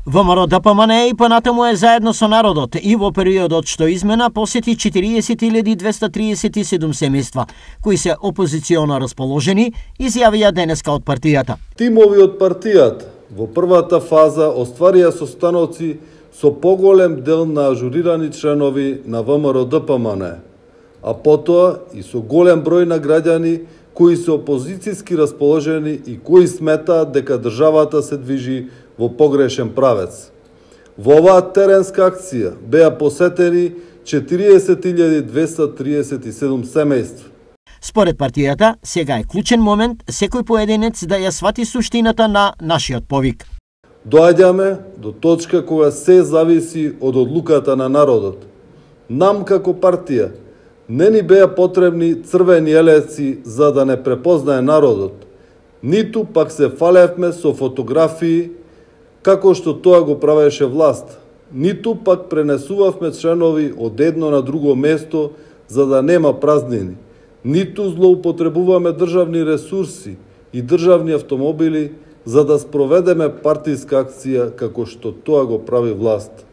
ВМРО-ДПМН и понатаму е заедно со народот и во периодот што измена посети 40.237 семејства, кои се опозиционо расположени, изјавија денеска од партијата. Тимови од партијата во првата фаза остварија состаноци со поголем дел на ажурирани членови на ВМРО-ДПМН, а потоа и со голем број на граѓани кои се опозицијски расположени и кои сметаат дека државата се движи во погрешен правец. Во оваа теренска акција беа посетени 40.237 семејства. Според партијата, сега е клучен момент секој поединец да ја свати суштината на нашиот повик. Доаѓаме до точка кога се зависи од одлуката на народот. Нам како партија не ни беа потребни црвени елеци за да не препознае народот, ниту пак се фалевме со фотографии како што тоа го правеше власт, ниту пак пренесувавме членови од едно на друго место за да нема празнини, ниту злоупотребуваме државни ресурси и државни автомобили за да спроведеме партиска акција како што тоа го прави власт.